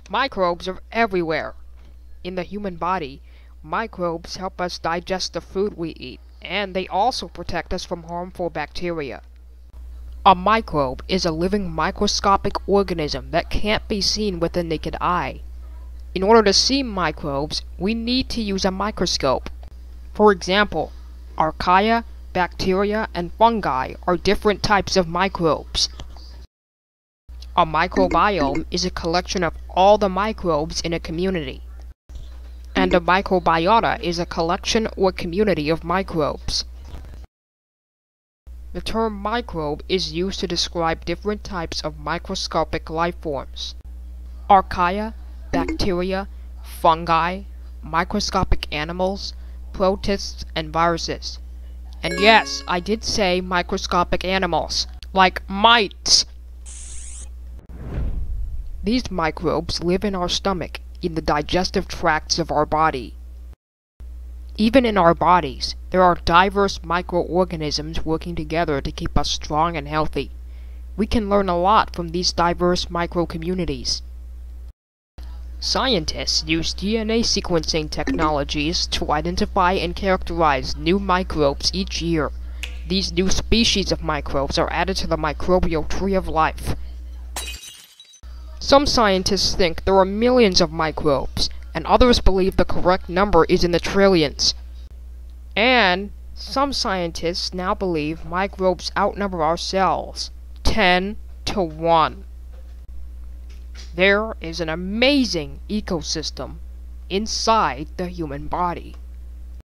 Microbes are everywhere. In the human body, microbes help us digest the food we eat, and they also protect us from harmful bacteria. A microbe is a living microscopic organism that can't be seen with the naked eye. In order to see microbes, we need to use a microscope. For example, archaea, bacteria, and fungi are different types of microbes. A microbiome is a collection of all the microbes in a community. And a microbiota is a collection or community of microbes. The term microbe is used to describe different types of microscopic life forms. Archaea, bacteria, fungi, microscopic animals, protists, and viruses. And yes, I did say microscopic animals, like mites. These microbes live in our stomach, in the digestive tracts of our body. Even in our bodies, there are diverse microorganisms working together to keep us strong and healthy. We can learn a lot from these diverse micro-communities. Scientists use DNA sequencing technologies to identify and characterize new microbes each year. These new species of microbes are added to the microbial tree of life. Some scientists think there are millions of microbes, and others believe the correct number is in the trillions. And some scientists now believe microbes outnumber our cells, 10 to 1. There is an amazing ecosystem inside the human body.